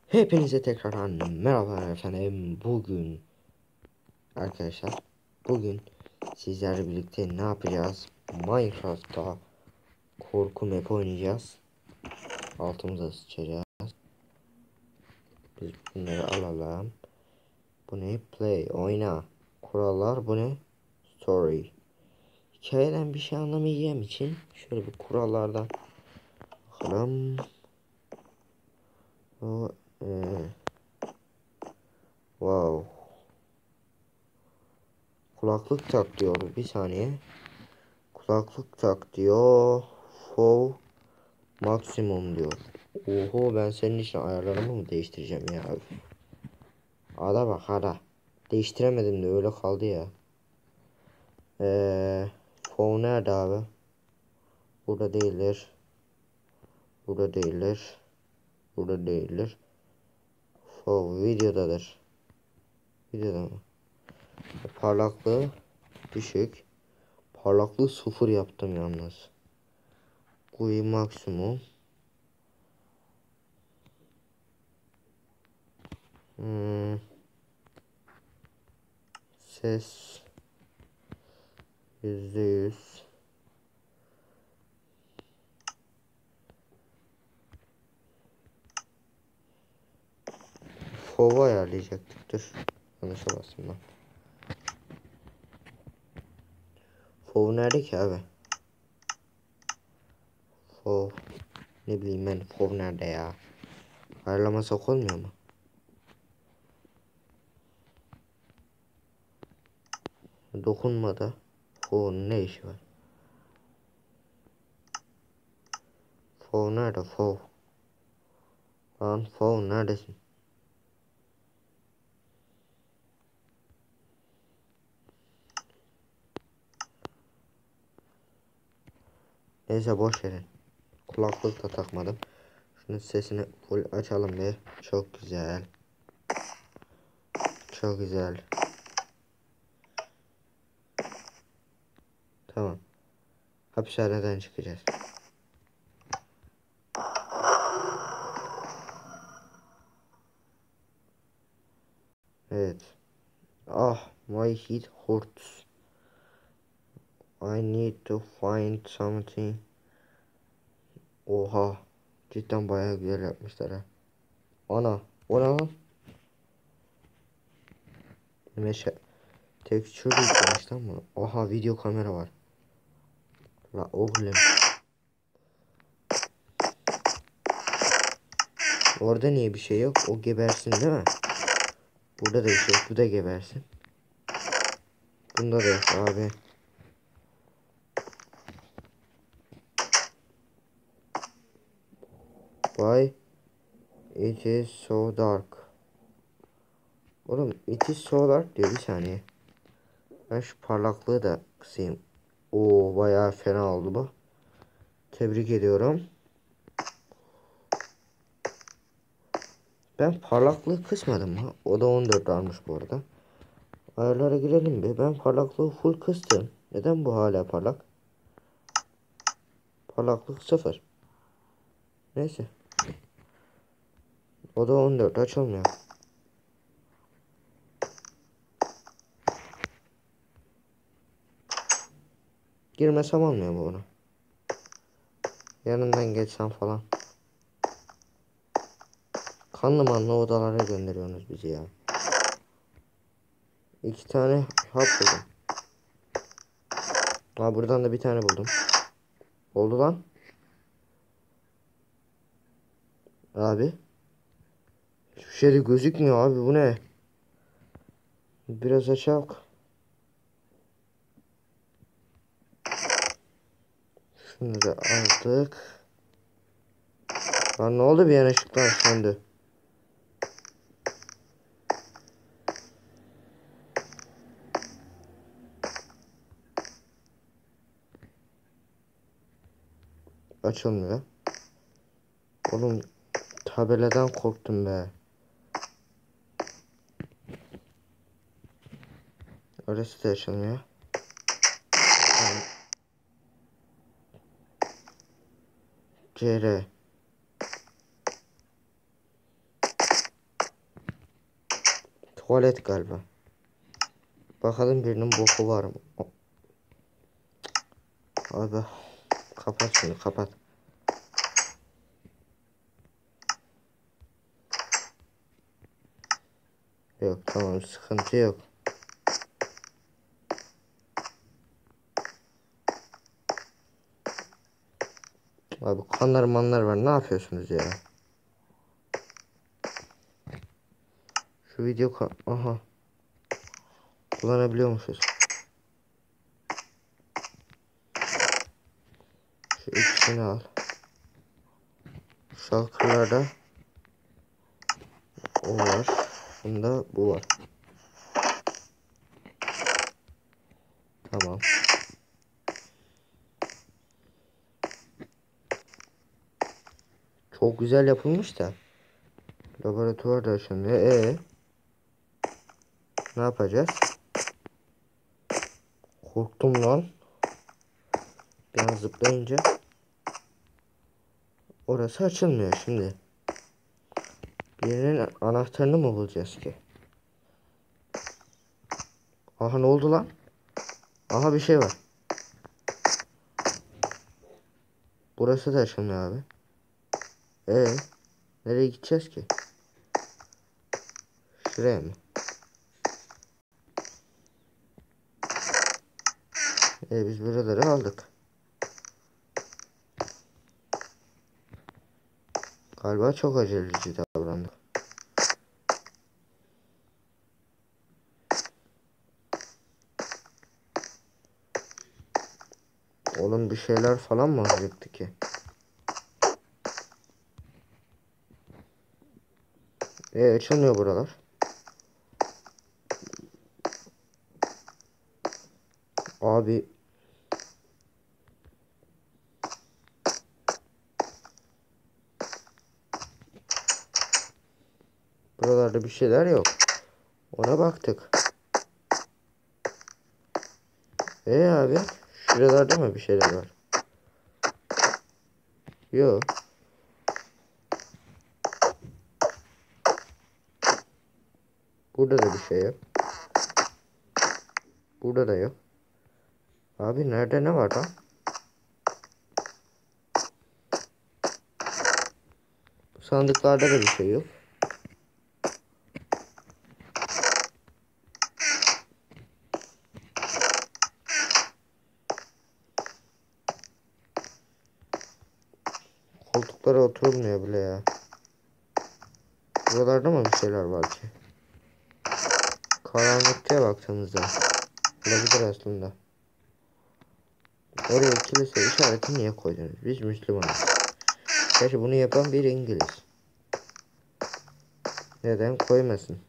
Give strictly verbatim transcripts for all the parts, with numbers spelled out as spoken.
Hepinize tekrardan merhaba efendim. Bugün arkadaşlar bugün sizlerle birlikte ne yapacağız? Minecraft'ta korku map oynayacağız. Altımıza sıçacağız. Biz bunları alalım. Bu ne? Play, oyna. Kurallar bu ne? Story. Hikayeden bir şey anlamayacağım için şöyle bir kurallardan bakalım. O, e, wow. Kulaklık tak diyor. Bir saniye. Kulaklık tak diyor. Full maksimum diyor. Oho, ben senin için ayarlarımı mı değiştireceğim ya abi? Ada bak ada. Değiştiremedim de öyle kaldı ya. Eee Full nerede abi? Burada değildir. Burada değildir. Burada değildir. Full videodadır. Videoda mı? Parlaklığı düşük. Parlaklığı sıfır yaptım yalnız. Kuyu maksimum. Hmm. Ses yüzde yüz. Fova ayarlayacaktık. Dur. Yanlışa bastım lan. Fov nerede ki abi? Fov. Ne bileyim ben. Fov nerede ya? Ayarlamasak olmuyor mu? Dokunmadı. Fov'un ne işi var? Fov nerede? Fov. Lan Fov neredesin? Neyse boş verin. Kulaklık da takmadım. Şunun sesini full açalım be. Çok güzel. Çok güzel. Tamam. Hapishaneden çıkacağız. Evet. Ah, my head hurts. I need to find something. Oha. Cidden bayağı güzel yapmışlar ha. Ana. O ne lan? Meşe. Texture yüklemiş lan bunu. Oha, video kamera var. La oğlum. Orada niye bir şey yok? O gebersin değil mi? Burada da bir şey yok. Bu da gebersin. Bunda da yok abi. Why it is so dark? Oğlum it is so dark diyor, bir saniye. Ben şu parlaklığı da kısayım. Oo, bayağı fena oldu bu. Tebrik ediyorum. Ben parlaklığı kısmadım mı? O da on dört almış bu arada. Ayarlara girelim bir. Ben parlaklığı full kıstım. Neden bu hala parlak? Parlaklık sıfır. Neyse. O da on dört açılmıyor. Girmesem olmuyor mu bunu? Yanından geçsem falan. Kanlı manlı odalara gönderiyorsunuz bizi ya. İki tane hap buldum. Ha, buradan da bir tane buldum. Oldu lan. Abi. Hiçbir şey de gözükmüyor abi, bu ne? Biraz açak. Şunu da aldık. Lan ne oldu, bir yana ışıklar söndü. Açılmıyor. Oğlum tabeladan korktum be. Orası da açılmıyor. C R. Tuvalet galiba. Bakalım birinin boku var mı? Abi kapat şunu, kapat. Yok, tamam, sıkıntı yok. Abi kanlar manlar var, ne yapıyorsunuz ya? Şu video ka aha. Kullanabiliyormuşuz. Şu ikisini al. Şalkırlarda o var. Bunda bu var. Tamam. Çok güzel yapılmış da. Laboratuvarda aşınıyor. Ee, ne yapacağız? Korktum lan. Bir an zıplayınca. Orası açılmıyor şimdi. Birinin anahtarını mı bulacağız ki? Aha, ne oldu lan? Aha, bir şey var. Burası da açılmıyor abi. Ee, nereye gideceğiz ki? Şuraya mı? Ee, biz buraları aldık. Galiba çok aceleci davrandık. Oğlum bir şeyler falan mı alacaktı ki? Ee, açılmıyor buralar. Abi. Buralarda bir şeyler yok. Ona baktık. Ee abi. Şuralarda mı bir şeyler var? Yok. Burada da bir şey yok. Burada da yok. Abi nerede ne var lan? Sandıklarda da bir şey yok. Koltuklara oturulmuyor bile ya. Buralarda mı bir şeyler var ki? Karanlıkta baktığımızda. Olabilir aslında. Oraya kilise işareti niye koydunuz? Biz Müslümanız. Gerçi bunu yapan bir İngiliz. Neden koymasın?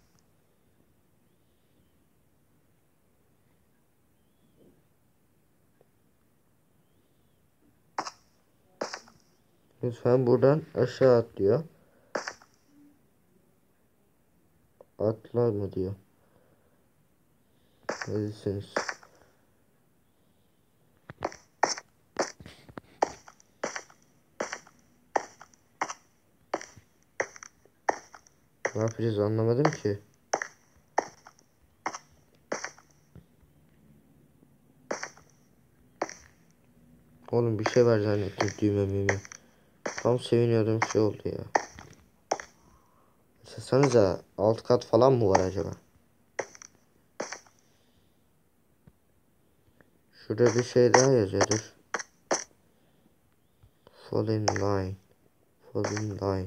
Lütfen buradan aşağı at diyor. Atla mı diyor. Ne diyorsunuz? Ne yapacağız anlamadım ki. Oğlum bir şey var zannettim, düğme müğme. Tam seviniyordum, şey oldu ya. Sanırsa alt kat falan mı var acaba? Şurada bir şey daha yazıyordur. Fall in line. Fall in line.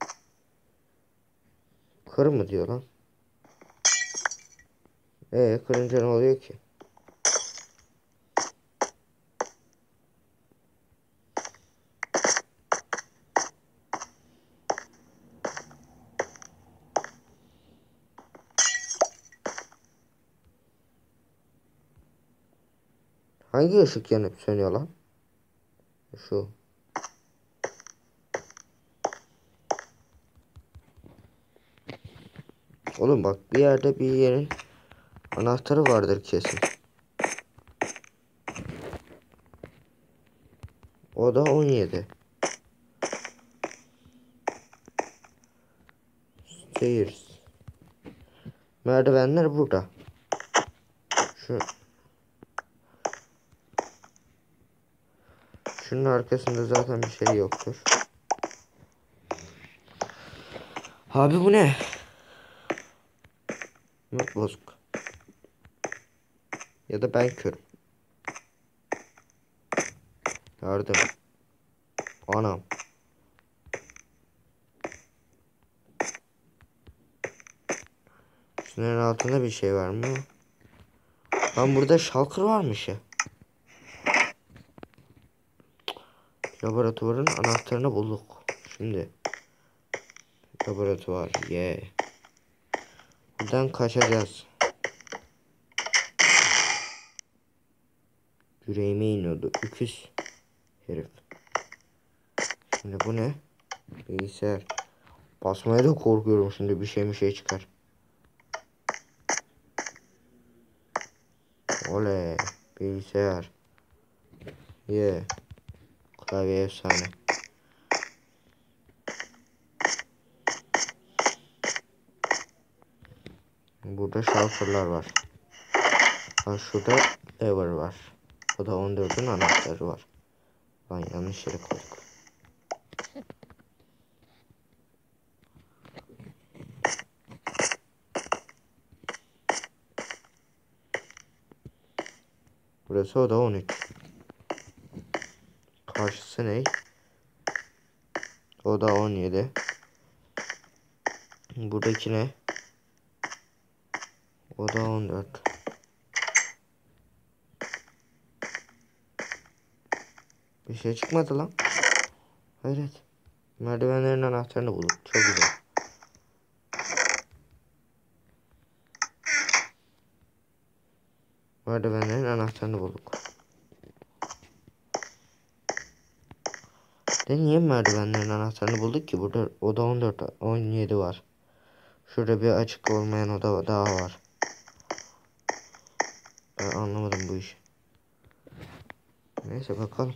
Kır mı diyor lan? Eee kırınca ne oluyor ki? Hangi ışık yanıp sönüyor lan? Şu. Oğlum bak, bir yerde bir yerin anahtarı vardır kesin. O da on yedi. Stairs. Merdivenler burada. Şu Şunun arkasında zaten bir şey yoktur. Abi bu ne? Yok bozuk. Ya da ben körüm. Yardım. Anam. Şunların altında bir şey var mı? Lan burada shulker varmış ya. Laboratuvarın anahtarını bulduk. Şimdi. Laboratuvar. Yeah. Buradan kaçacağız. Yüreğime iniyordu. Öküz herif. Şimdi bu ne? Bilgisayar. Basmaya da korkuyorum şimdi, bir şey bir şey çıkar. Oley. Bilgisayar. Yeah. Klavye efsane. Burada şalterlar var. Ha, şurada lever var. O da on dördün anahtarı var. Lan yanlış yere koyduk. Burası o da on üç. Karşısı ne? O da on yedi. Buradaki ne? O da on dört. Bir şey çıkmadı lan. Hayret. Merdivenlerin anahtarını bulduk. Çok güzel. Merdivenlerin anahtarını bulduk. De niye merdivenlerin anahtarını bulduk ki? Burada oda on dört, on yedi var. Şurada bir açık olmayan oda daha var. Ben anlamadım bu işi. Neyse bakalım.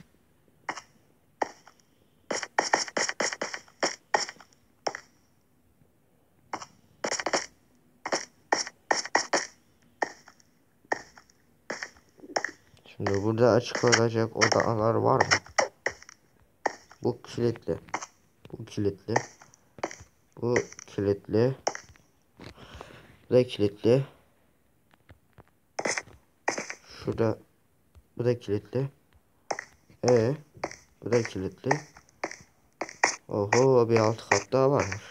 Şimdi burada açık olacak odalar var mı? Bu kilitli. Bu kilitli. Bu kilitli. Bu da kilitli. Şurada bu da kilitli. E bu da kilitli. Oho, bir alt kat daha varmış.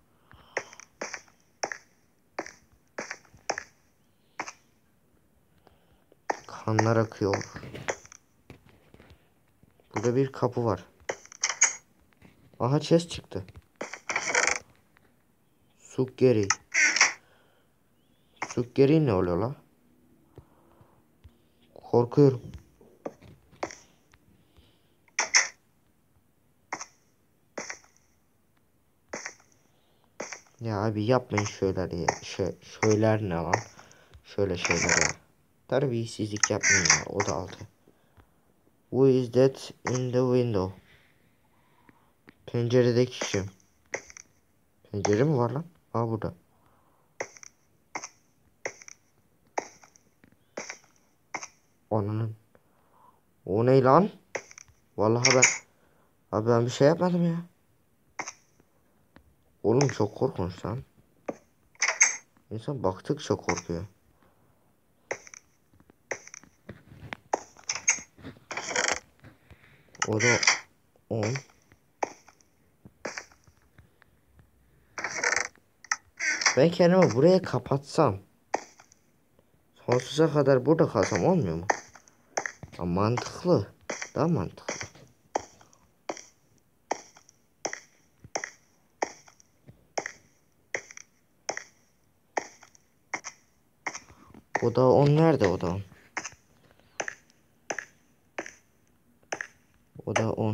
Kanlar akıyor. Burada bir kapı var. Aha, chest çıktı. Sukkeri. Sukkeri ne oluyor la? Korkuyorum. Ya abi yapmayın şöyle ya. Şö söyler ne lan? Şöyle şeyler ya. Terbiyesizlik yapmayın ya. O da altı. Who is that in the window? Penceredeki kim? Pencere mi var lan? Aa, burada. Onun. O ne lan? Vallahi ben. Abi ben bir şey yapmadım ya. Oğlum çok korkunç lan. İnsan baktıkça korkuyor. O da on. Ben kendimi buraya kapatsam, sonsuza kadar burada kalsam olmuyor mu? Ya mantıklı. Daha mantıklı. O da on nerede o da on? O da on.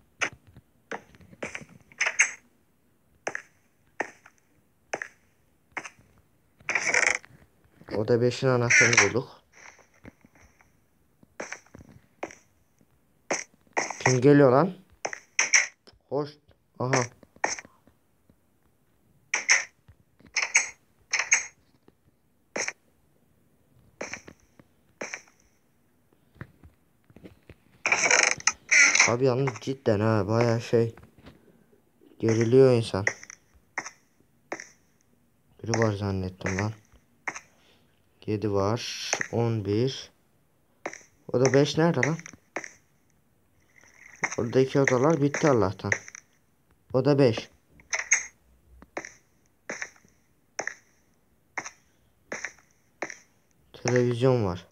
O da beşin anahtarını bulduk. Kim geliyor lan? Hoş. Aha. Abi yalnız cidden ha baya şey. Geriliyor insan. Biri var zannettim lan. yedi var. on bir. O da beş nerede lan? Oradaki odalar bitti Allah'tan. O da beş. Televizyon var.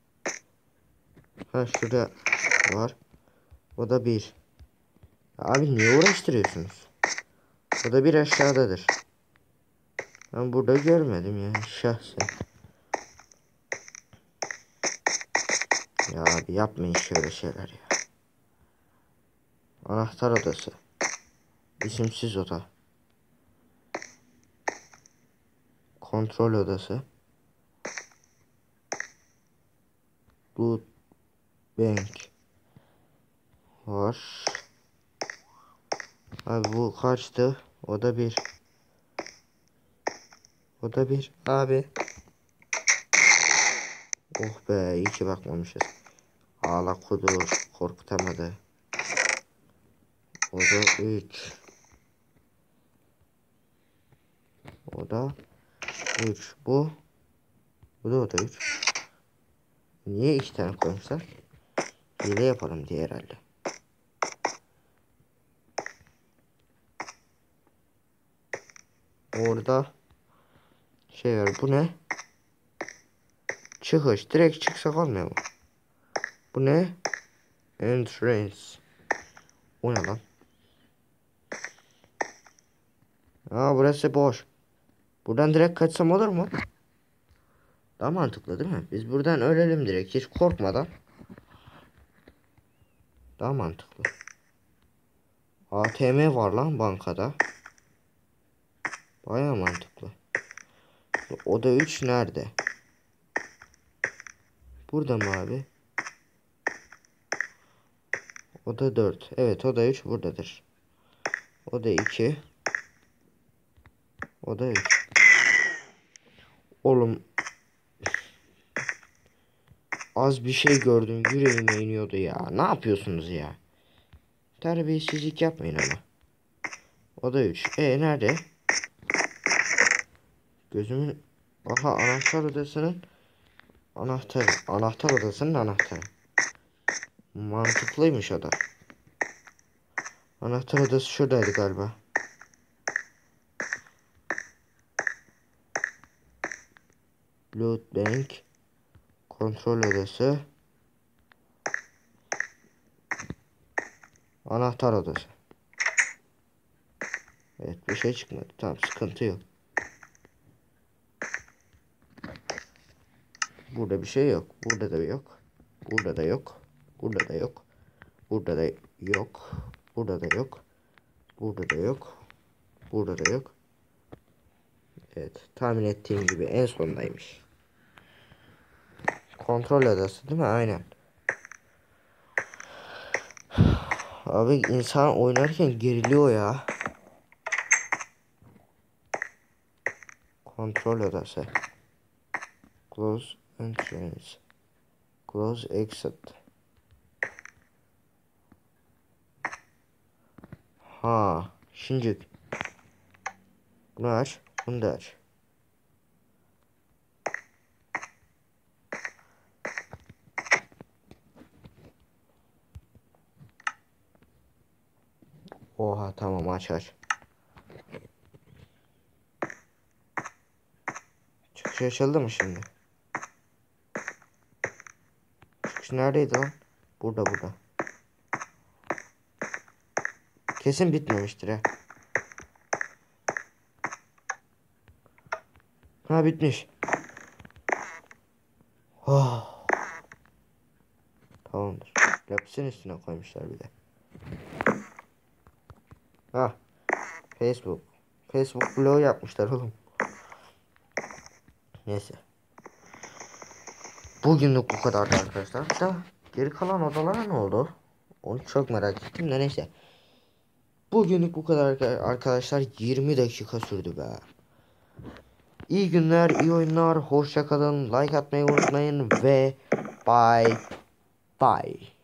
Ha şurada var. O da bir. Abi niye uğraştırıyorsunuz? O da bir aşağıdadır. Ben burada görmedim yani şahsen. Ya abi yapmayın şöyle şeyler ya. Anahtar odası. İsimsiz oda. Kontrol odası. Loot bank var. Abi bu kaçtı? O da bir. O da bir. Abi. Oh be iyi ki bakmamışız. Ağla kudur. Korkutamadı. O da üç. O da üç. Bu. Bu da o da üç. Niye iki tane koymuşlar? Hile yapalım diye herhalde. Orada şey var. Bu ne? Çıkış. Direkt çıksak olmuyor mu? Bu ne? Entrance. O ne lan? Aa burası boş. Buradan direkt kaçsam olur mu? Daha mantıklı değil mi? Biz buradan ölelim direkt hiç korkmadan. Daha mantıklı. A T M var lan bankada. Baya mantıklı. Oda üç nerede? Burada mı abi? Oda dört. Evet oda üç buradadır. Oda iki. Oda üç. Oğlum. Az bir şey gördüm yüreğime iniyordu ya. Ne yapıyorsunuz ya? Terbiyesizlik yapmayın ama. Oda üç. E nerede? Gözümün... Aha anahtar odasının anahtarı. Anahtar odasının anahtarı. Mantıklıymış o da. Anahtar odası şuradaydı galiba. Loot bank. Kontrol odası. Anahtar odası. Evet bir şey çıkmadı. Tamam sıkıntı yok. Burada bir şey yok. Burada da yok. Burada da yok. Burada da yok. Burada da yok. Burada da yok. Burada da yok. Burada da yok. Evet tahmin ettiğim gibi en sondaymış. Kontrol odası değil mi? Aynen. Abi insan oynarken geriliyor ya. Kontrol odası. Close entrance. Close exit. Ha, şimdi bunu aç, bunu da aç. Oha tamam aç aç. Çıkış açıldı mı şimdi? Çıkış neredeydi lan? Burada burada. Kesin bitmemiştir ha. Ha bitmiş. Oh. Tamamdır. Lapisin üstüne koymuşlar bir de. Ha. Facebook. Facebook blog yapmışlar oğlum. Neyse. Bugünlük bu kadardı arkadaşlar. Da geri kalan odalara ne oldu? Onu çok merak ettim de neyse. Bugünlük bu kadar arkadaşlar. yirmi dakika sürdü be. İyi günler, iyi oyunlar. Hoşça kalın. Like atmayı unutmayın ve bye bye.